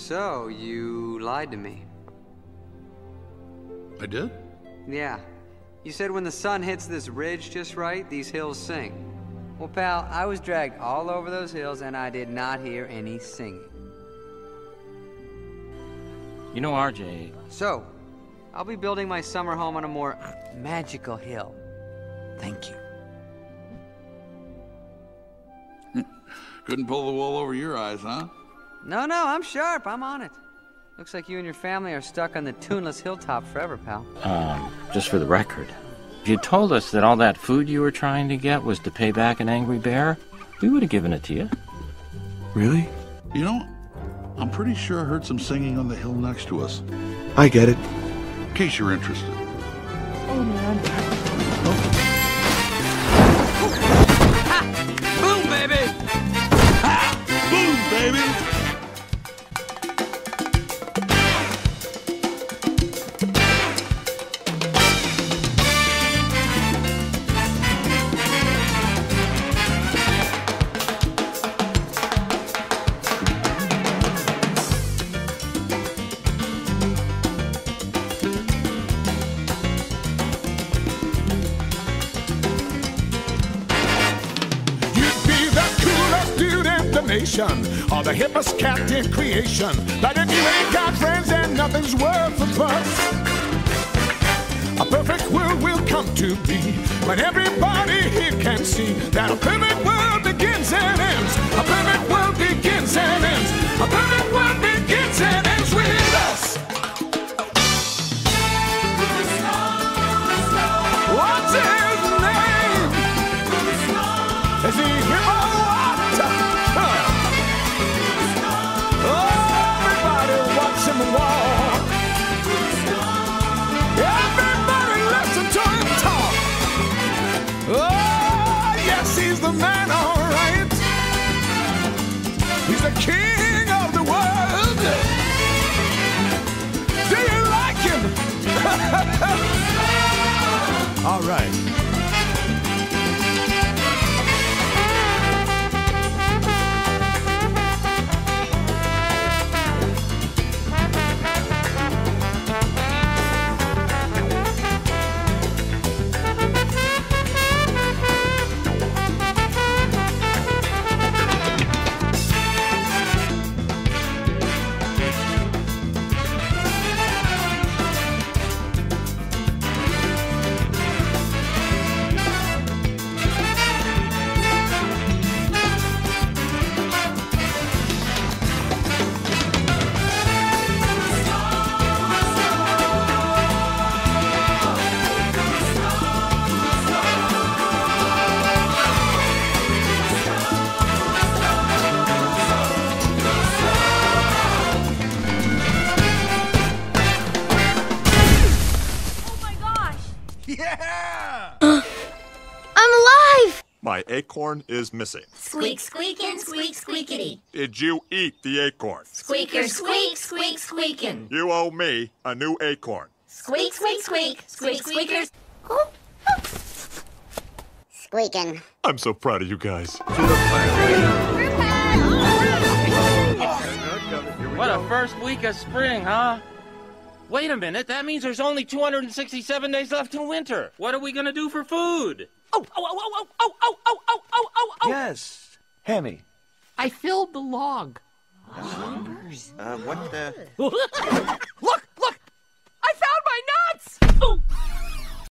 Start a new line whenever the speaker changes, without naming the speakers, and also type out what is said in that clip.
So, you lied to me.
I did?
Yeah. You said when the sun hits this ridge just right, these hills sing. Well, pal, I was dragged all over those hills and I did not hear any singing.
You know, RJ...
So, I'll be building my summer home on a more magical hill. Thank you.
Couldn't pull the wool over your eyes, huh?
No, I'm sharp. I'm on it. Looks like you and your family are stuck on the tuneless hilltop forever, pal.
Just for the record, if you told us that all that food you were trying to get was to pay back an angry bear, we would have given it to you.
Really?
You know, I'm pretty sure I heard some singing on the hill next to us.
I get it.
In case you're interested.
Oh, man.
Ha! Boom, baby!
Ha! Boom, baby!
Or the hippest cat in creation. But if you ain't got friends, then nothing's worth a fuss. A perfect world will come to be when everybody here can see that a perfect world begins and ends. A perfect world begins and ends. A perfect world begins and ends with us. What's his name? Is he hippo? Everybody listen to him talk. Oh, yes, he's the man, all right. He's the king of the world. Do you like him? All right.
My acorn is missing.
Squeak, squeakin', squeak, squeakity.
Did you eat the acorn?
Squeaker, squeak, squeak, squeakin'.
You owe me a new acorn.
Squeak, squeak, squeak, squeak, squeakers.
Squeaking.
I'm so proud of you guys.
What a first week of spring, huh? Wait a minute, that means there's only 267 days left till winter. What are we gonna do for food?
Oh!
Yes. Hammy.
I filled the log.
What the?
Look!